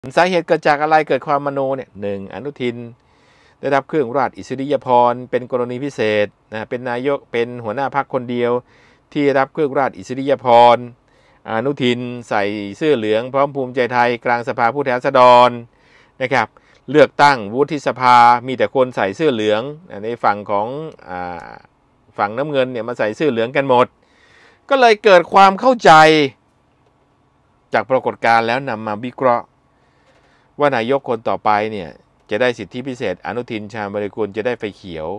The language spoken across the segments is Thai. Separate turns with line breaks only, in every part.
สาเหตุเกิดจากอะไรเกิดความมโนเนี่ย1อนุทินได้รับเครื่องราชอิสริยาภรณ์เป็นกรณีพิเศษนะเป็นนายกเป็นหัวหน้าพรรคคนเดียวที่รับเครื่องราชอิสริยาภรณ์อนุทินใส่เสื้อเหลืองพร้อมภูมิใจไทยกลางสภาผู้แทนราษฎรนะครับเลือกตั้งวุฒิสภามีแต่คนใส่เสื้อเหลืองในฝั่งของฝั่งน้ำเงินเนี่ยมาใส่เสื้อเหลืองกันหมดก็เลยเกิดความเข้าใจจากปรากฏการณ์แล้วนำมาวิเคราะห์ว่านายกคนต่อไปเนี่ยจะได้สิทธิพิเศษอนุทินชาญวิรากูลจะได้ไฟเขียว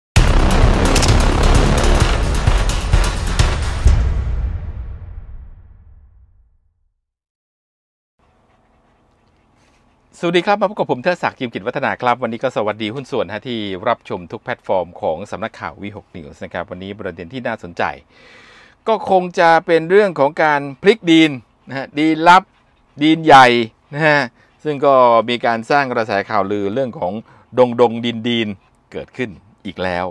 สวัสดีครับมาพบกับผมเทิดศักดิ์ จิมกิจวัฒนาครับวันนี้ก็สวัสดีหุ้นส่วนที่รับชมทุกแพลตฟอร์มของสำนักข่าววี6 News นะครับวันนี้ประเด็นที่น่าสนใจก็คงจะเป็นเรื่องของการพลิกดีลนะฮะดีลลับดีลใหญ่นะฮะซึ่งก็มีการสร้างกระแสข่าวลือเรื่องของดงดีนเกิดขึ้นอีกแล้ว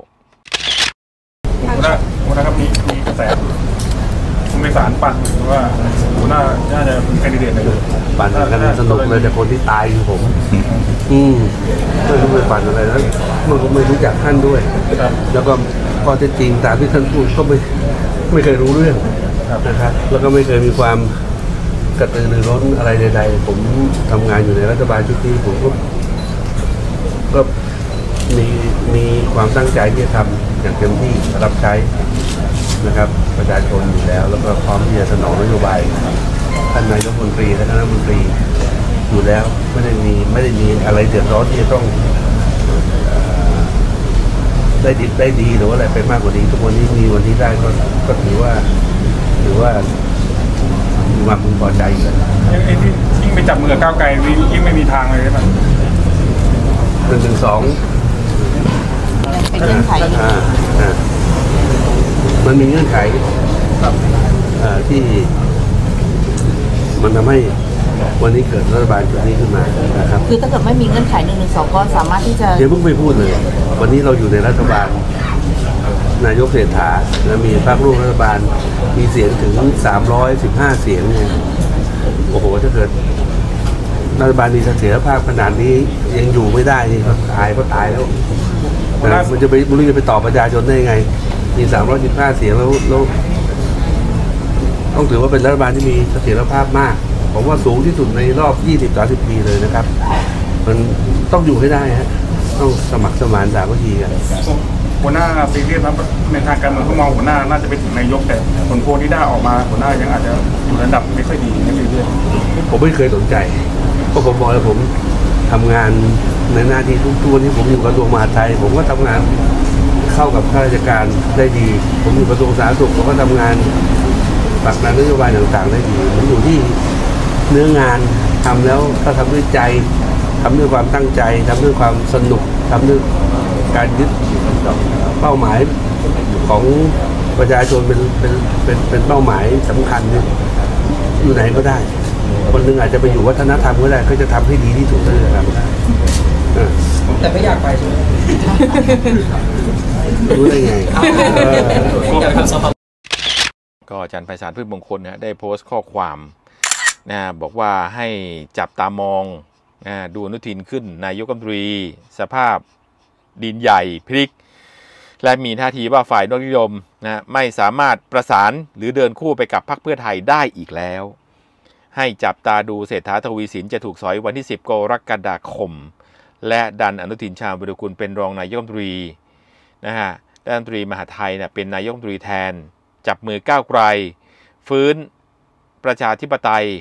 นะครับมีกระแสคุณไปศาลปั่นว่าน่าจะเป็นแคนดิเดตเลย
ปั่นกันสนุกเลยแต่คนที่ตายคือผมไม่รู้ไปปั่นอะไรแล้วมันก็ไม่รู้จักท่านด้วยแล้วก็ข้อเท็จจริงตามที่ท่านพูดก็ไม่เคยรู้เรื่องนะครับแล้วก็ไม่เคยมีความกระตือรือร้นอะไรใดๆผมทำงานอยู่ในรัฐบาลชุดนี้ผมก็มีความตั้งใจที่จะทำอย่างเต็มที่รับใช้นะครับประชาชนอยู่แล้วแล้วก็พร้อมที่จะสนองนโยบายท่านนายกรัฐมนตรีและคณะรัฐมนตรีอยู่แล้วไม่ได้มีอะไรเดือดร้อนที่จะต้องได้ดีหรือว่าอะไรไปมากกว่านี้ทุกวันนี้มีวันนี้ได้ก็ถือว่ามีความพึงพอใจอยู่แล้ว
ไอ้ที่ยิ่งไปจับมือกับก้าวไกลยิ่งไม่มีทางเลยใช่ไหม
1-2เป็น
เงื่อนไข
มันมีเงื่อนไขที่มันทำให้วันนี้เกิดรัฐบาลชุดนี้ขึ้นมานะครับ
คือถ้าเกิดไม่มีเงื่อนไข1-2ก็สามารถที่จะ
เดี๋ยวเพิ่งไปพูดเลยวันนี้เราอยู่ในรัฐบาลนายกเศรษฐาและมีพรรคร่วมรัฐบาลมีเสียงถึง315เสียงเนี่ยโอ้โหถ้าเกิดรัฐบาลมีเสถียรภาพขนาดนี้ยังอยู่ไม่ได้นี่ก็ตายแล้วมันจะไปตอบประชาชนได้ไงมี315เสียงแล้วต้องถือว่าเป็นรัฐบาลที่มีเสถียรภาพมากผมว่าสูงที่สุดในรอบ 20-30 ปีเลยนะครับมันต้องอยู่ให้ได้ฮะต้องสมัครสมานสามัคคีกัน
หัวหน้าซีเรียสนะในทางการเมืองเขามองหัวหน้าน่าจะไปถึงนายกแต่ผลโพลที่ได้ออกมาหัวหน้ายังอาจจะอยู่ระดับไม่ค่อยดีนั่นเอง
ผมไม่เคยสนใจเพราะผมมองแล้วผมทำงานในหน้าที่ทุกตัวที่ผมอยู่กระทรวงมหาดไทยผมก็ทำงานเข้ากับข้าราชการได้ดีผมอยู่กระทรวงสาธารณสุขผมก็ทำงานผลักดันนโยบายต่างๆได้ดีผมอยู่ที่เนื้องานทำแล้วถ้าทำด้วยใจทำด้วยความตั้งใจทำด้วยความสนุกทำด้วยการยึดเป้าหมายของประชาชนเป็นเป้าหมายสำคัญเนี่ยอยู่ไหนก็ได้คนหนึ่งอาจจะไปอยู่วัฒนธรรมก็ได้ก็จะทำให้ดีที่สุดเลยครับ
แต่ไม่อยากไปใช่ไหม
รู้ได้ไง
ก็อาจารย์ไพศาลพืชมงคลนะได้โพสต์ข้อความนะบอกว่าให้จับตามองดูอนุทินขึ้นนายกรัฐมนตรีสภาพดินใหญ่พลิกและมีท่าทีว่าฝ่ายนิยมนะไม่สามารถประสานหรือเดินคู่ไปกับพรรคเพื่อไทยได้อีกแล้วให้จับตาดูเศรษฐาทวีสินจะถูกสอยวันที่10 กรกฎาคมและดันอนุทินชาญวิรากูลเป็นรองนายกรัฐมนตรีนะฮะรัฐมนตรีมหาดไทยเนี่ยเป็นนายกรัฐมนตรีแทนจับมือก้าวไกลฟื้นประชาธิปไตย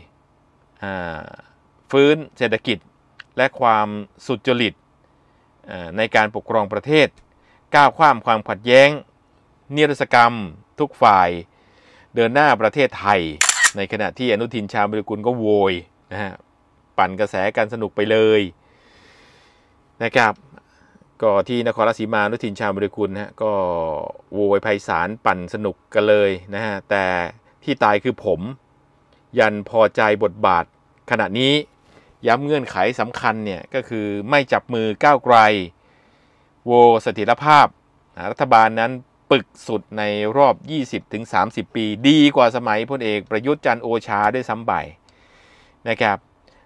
ฟื้นเศรษฐกิจและความสุจริตในการปกครองประเทศก้าวข้ามความขัดแย้งนิรศกรรมทุกฝ่ายเดินหน้าประเทศไทยในขณะที่อนุทินชาญวิรากูลก็โวยนะฮะปั่นกระแสการสนุกไปเลยนะครับก็ที่นครราชสีมาอนุทินชาญวิรากูลนะก็โวยไพศาลปั่นสนุกกันเลยนะฮะแต่ที่ตายคือผมยันพอใจบทบาทขณะนี้ย้ำเงื่อนไขสำคัญเนี่ยก็คือไม่จับมือก้าวไกลโวเสถียรภาพรัฐบาลนั้นปึกสุดในรอบ 20-30 ปีดีกว่าสมัยพลเอกประยุทธ์จันทร์โอชาด้วยซ้ำไปนะครับ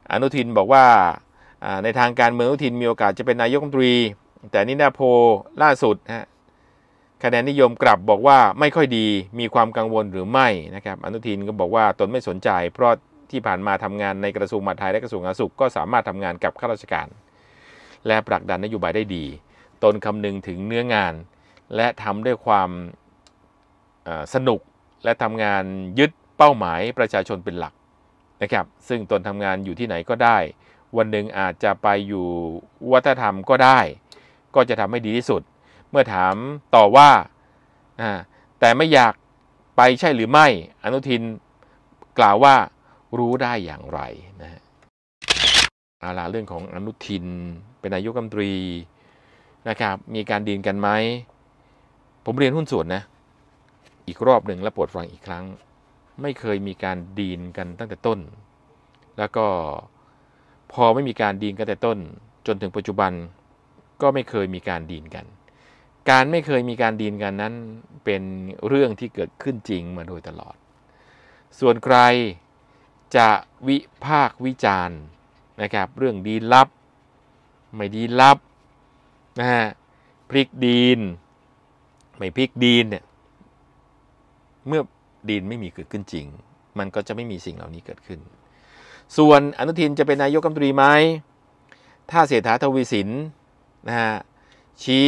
อนุทินบอกว่าในทางการเมืองอนุทินมีโอกาสจะเป็นนายกรัฐมนตรีแต่นี่นาโพล่าสุดคะแนนนิยมกลับบอกว่าไม่ค่อยดีมีความกังวลหรือไม่นะครับอนุทินก็บอกว่าตนไม่สนใจเพราะที่ผ่านมาทำงานในกระทรวงมหาดไทยและกระทรวงสาธารณสุขก็สามารถทำงานกับข้าราชการและผลักดันนโยบายได้ดีตนคำนึงถึงเนื้องานและทำด้วยความสนุกและทำงานยึดเป้าหมายประชาชนเป็นหลักนะครับซึ่งตนทำงานอยู่ที่ไหนก็ได้วันหนึ่งอาจจะไปอยู่วัฒนธรรมก็ได้ก็จะทำให้ดีที่สุดเมื่อถามต่อว่าแต่ไม่อยากไปใช่หรือไม่อนุทินกล่าวว่ารู้ได้อย่างไรนะฮะเอาล่ะเรื่องของอนุทินเป็นนายกรัฐมนตรีนะครับมีการดีลกันไหมผมเรียนหุ้นส่วนนะอีกรอบหนึ่งและโปรดฟังอีกครั้งไม่เคยมีการดีลกันตั้งแต่ต้นแล้วก็พอไม่มีการดีลกันแต่ต้นจนถึงปัจจุบันก็ไม่เคยมีการดีลกันการไม่เคยมีการดีลกันนั้นเป็นเรื่องที่เกิดขึ้นจริงมาโดยตลอดส่วนใครจะวิพากษ์วิจารณ์นะครับเรื่องดีลลับไม่ดีลลับนะฮะพลิกดีลไม่พลิกดีลเนี่ยเมื่อดีลไม่มีเกิดขึ้นจริงมันก็จะไม่มีสิ่งเหล่านี้เกิดขึ้นส่วนอนุทินจะเป็นนายกรัฐมนตรีไหมถ้าเศรษฐาทวีสินนะฮะชี้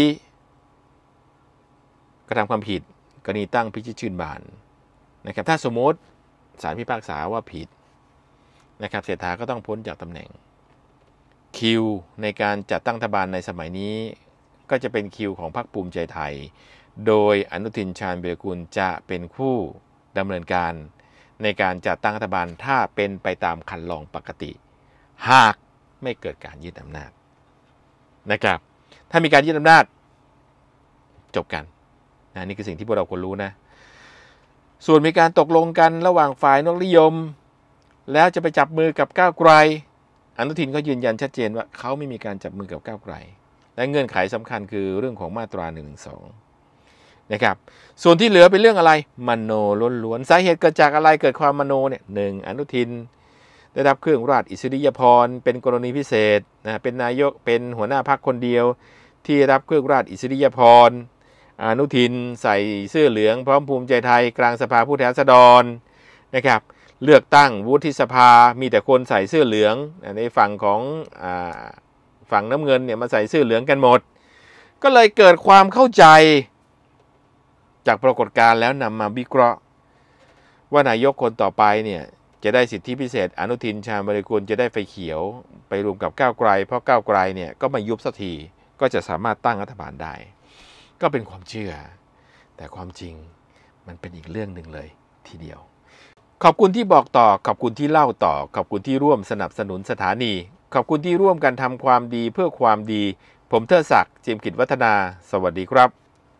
กระทำความผิดกรณีตั้งพิชิตชื่นบานนะครับถ้าสมมติศาลพิพากษาว่าผิดนะครับเศรษฐาก็ต้องพ้นจากตำแหน่งคิวในการจัดตั้งรัฐบาลในสมัยนี้ก็จะเป็นคิวของพรรคภูมิใจไทยโดยอนุทินชาญวีรกูลจะเป็นผู้ดำเนินการในการจัดตั้งรัฐบาลถ้าเป็นไปตามคันลองปกติหากไม่เกิดการยึดอำนาจนะครับถ้ามีการยึดอำนาจจบกันนี่คือสิ่งที่พวกเราควรรู้นะส่วนมีการตกลงกันระหว่างฝ่ายนกนิยมแล้วจะไปจับมือกับก้าวไกลอนุทินก็ยืนยันชัดเจนว่าเขาไม่มีการจับมือกับก้าวไกลและเงื่อนไขสำคัญคือเรื่องของมาตรา112นะครับส่วนที่เหลือเป็นเรื่องอะไรมโนล้วนๆสาเหตุเกิดจากอะไรเกิดความมโนเนี่ย1อนุทินได้รับเครื่องราชอิสริยาภรณ์เป็นกรณีพิเศษเป็นนายกเป็นหัวหน้าพรรคคนเดียวที่รับเครื่องราชอิสริยาภรณ์อนุทินใส่เสื้อเหลืองพร้อมภูมิใจไทยกลางสภาผู้แทนราษฎรนะครับเลือกตั้งวุฒิสภามีแต่คนใส่เสื้อเหลืองในฝั่งของฝั่งน้ำเงินเนี่ยมาใส่เสื้อเหลืองกันหมดก็เลยเกิดความเข้าใจจากปรากฏการณ์แล้วนำมาวิเคราะห์ว่านายกคนต่อไปเนี่ยจะได้สิทธิพิเศษอนุทินชาญวีรกูลจะได้ไฟเขียวไปรวมกับก้าวไกลเพราะก้าวไกลเนี่ยก็ไม่ยุบสักทีก็จะสามารถตั้งรัฐบาลได้ก็เป็นความเชื่อแต่ความจริงมันเป็นอีกเรื่องหนึ่งเลยทีเดียวขอบคุณที่บอกต่อขอบคุณที่เล่าต่อขอบคุณที่ร่วมสนับสนุนสถานีขอบคุณที่ร่วมกันทำความดีเพื่อความดีผมเทิดศักดิ์จิมกิจวัฒนาสวัสดีครับ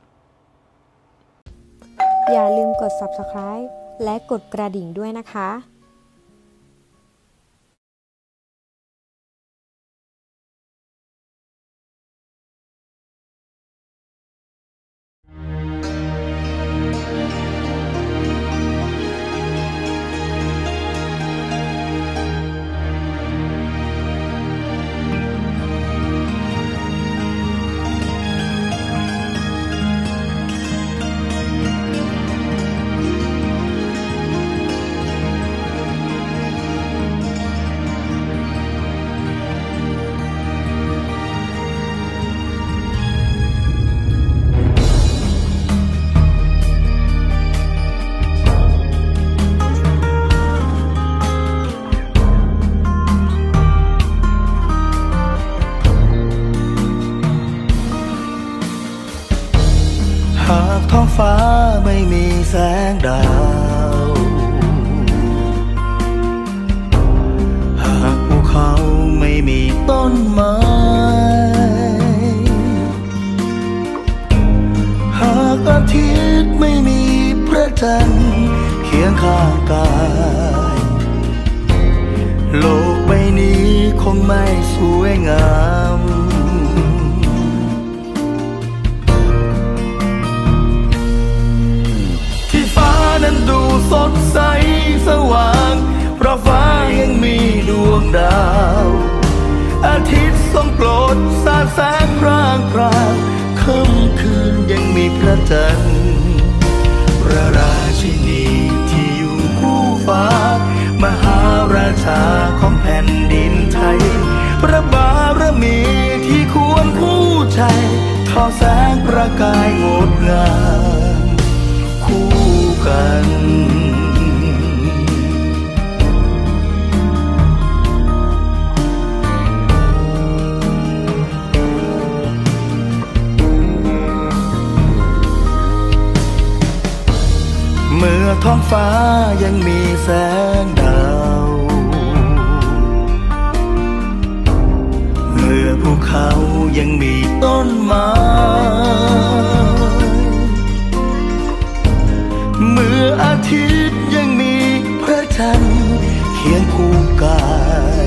อย่าลืมกด Subscribe และกดกระดิ่งด้วยนะคะ
ท้องฟ้าไม่มีแสงดาวหากภูเขาไม่มีต้นไม้หากอาทิตย์ไม่มีพระจันทร์เคียงข้างกายโลกใบนี้คงไม่สวยงามนั้นดูสดใสสว่างเพราะฟ้ายังมีดวงดาวประกายงดงามคู่กันเมื่อท้องฟ้ายังมีแสงดาวเมื่อภูเขายังมีต้นไม้เมื่ออาทิตย์ยังมีพระจันทร์เคียงคู่กาย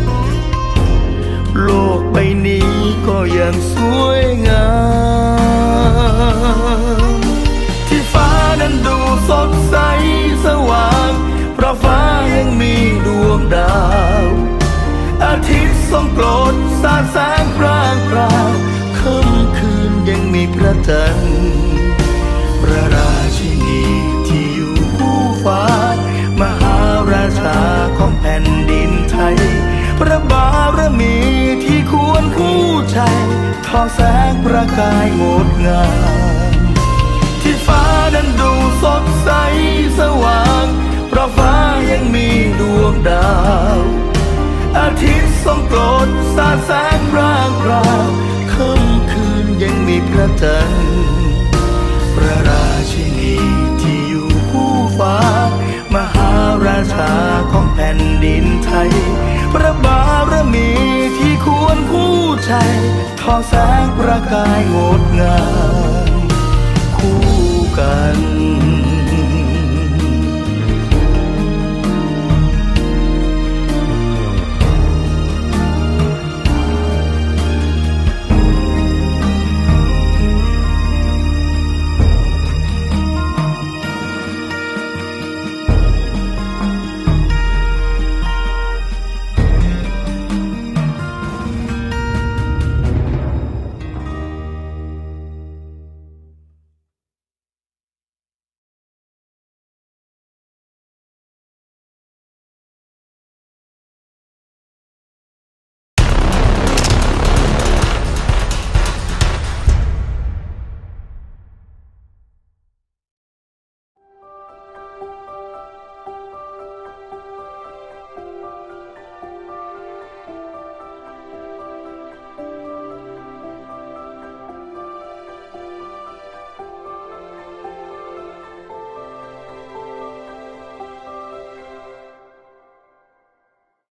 โลกใบนี้ก็ยังสวยงามที่ฟ้านั้นดูสดใสสว่างเพราะฟ้ายังมีดวงดาวอาทิตย์ส่องโปรดสาดแสงพร่างพราวค่ำคืนยังมีพระจันทร์พระราชินีที่อยู่คู่ฟ้ามหาราชาของแผ่นดินไทยพระบารมีที่ควรคู่ใจทอแสงประกายงดงามที่ฟ้านั้นดูสดใสสว่างเพราะฟ้ายังมีดวงดาวอาทิตย์ส่องโปรดสาดแสงพร่างพราวค่ำคืนยังมีพระจันทร์พระราชินีที่อยู่คู่ฟ้ามหาราชาของแผ่นดินไทยพระบารมีที่ควรคู่ใจทอแสงประกายงดงามคู่กัน